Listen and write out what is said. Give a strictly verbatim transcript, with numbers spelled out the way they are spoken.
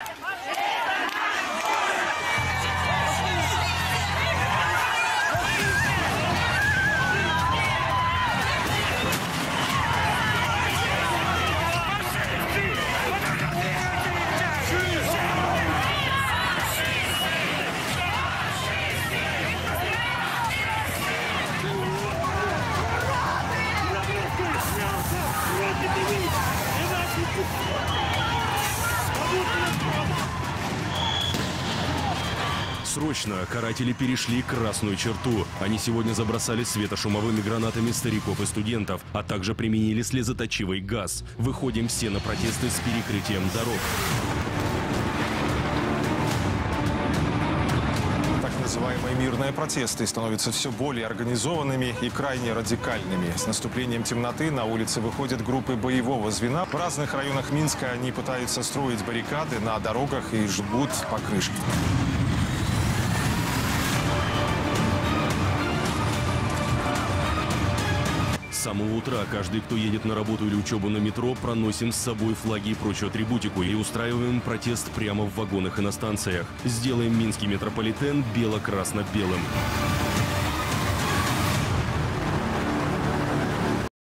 Срочно каратели перешли красную черту. Они сегодня забросали светошумовыми гранатами стариков и студентов, а также применили слезоточивый газ. Выходим все на протесты с перекрытием дорог. Так называемые мирные протесты становятся все более организованными и крайне радикальными. С наступлением темноты на улицы выходят группы боевого звена. В разных районах Минска они пытаются строить баррикады на дорогах и жгут покрышки. С самого утра каждый, кто едет на работу или учебу на метро, проносим с собой флаги и прочую атрибутику и устраиваем протест прямо в вагонах и на станциях. Сделаем минский метрополитен бело-красно-белым.